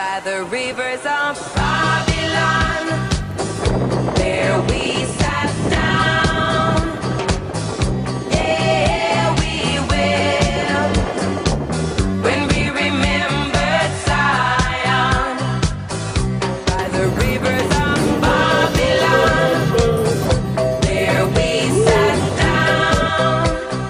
by the rivers of Babylon. There we sat down. Yeah, we will. When we remembered Zion by the rivers of Babylon. There we sat down.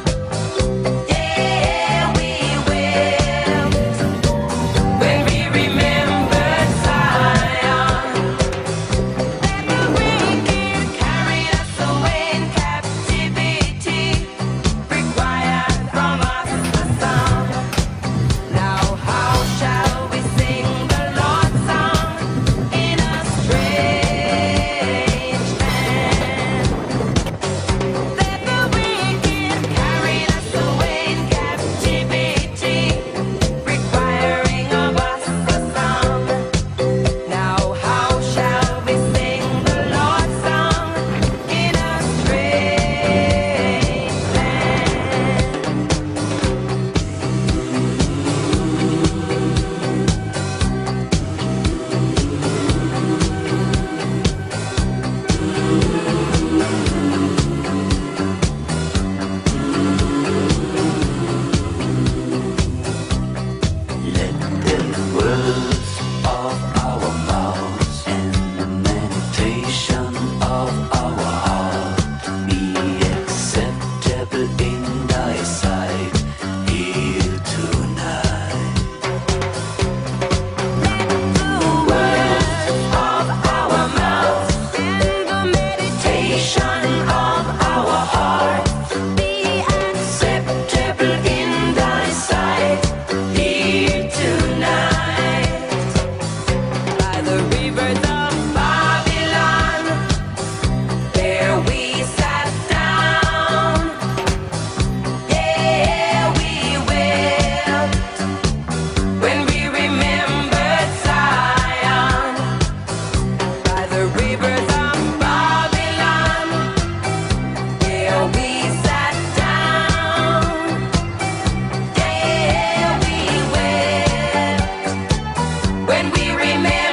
Yeah, we will. When we remembered Zion. Let the wicked carry us away in captivity, required from us a song. Now how shall we sing the Lord's song in a strange land? Let the wicked carry us away in captivity, requiring of us a song. Now how shall we sing the Lord's song in a strange land? Let the words of our mouths and the meditation of our heart be acceptable in thy sight here tonight. The words of our mouths and the meditation of our heart be acceptable in thy sight here tonight. By the rivers of Babylon, there we sat down. Yeah, we will. When we remembered Zion by the rivers of Babylon, yeah, we sat down. Yeah, we will. When we remembered